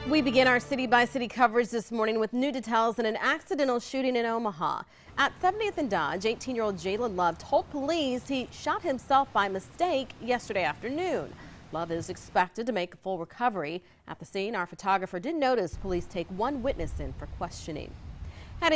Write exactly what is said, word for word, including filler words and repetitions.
We begin our city-by-city coverage this morning with new details in an accidental shooting in Omaha. At seventieth and Dodge, eighteen-year-old Jaylen Love told police he shot himself by mistake yesterday afternoon. Love is expected to make a full recovery. At the scene, our photographer did notice police take one witness in for questioning.